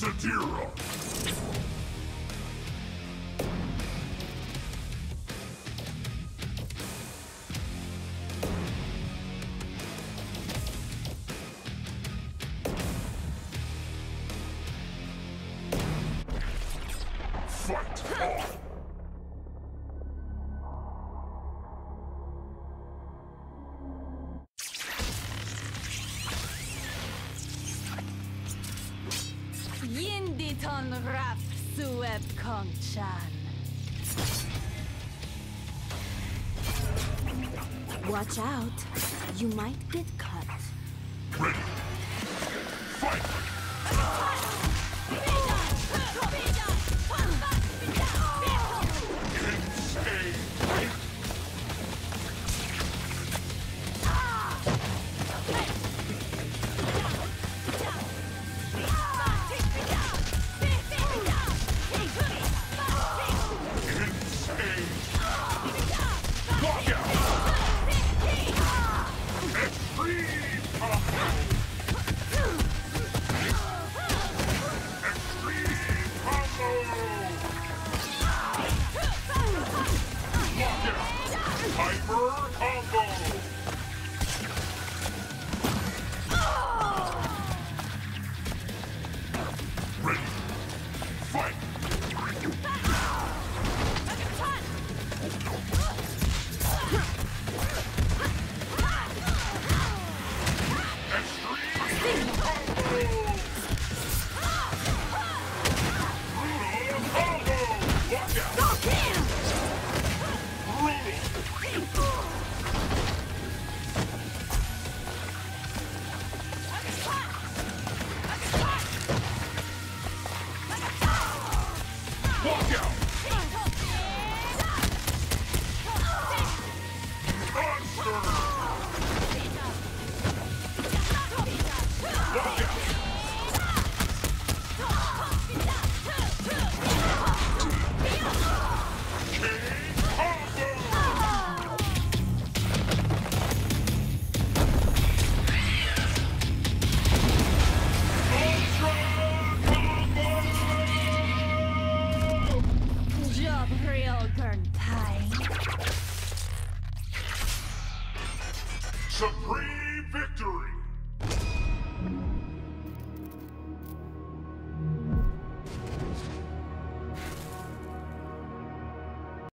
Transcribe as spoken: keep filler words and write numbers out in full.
Sadira! Fight on! Yindi ton rap sueb kong-chan. Watch out. You might get cut. Ready! Fight! Insane! Hyper combo! Ready! Fight! Extreme combo! Brutal combo! Watch out! Walk out! Monster! Walk out! King combo! Ultra combo! Job real gern pie. Supreme